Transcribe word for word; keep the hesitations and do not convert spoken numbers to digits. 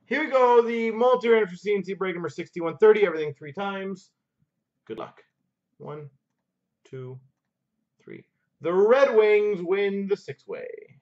Here we go. The multi-random for C and C break number sixty-one thirty. Everything three times. Good luck. One, two, three. The Red Wings win the six-way.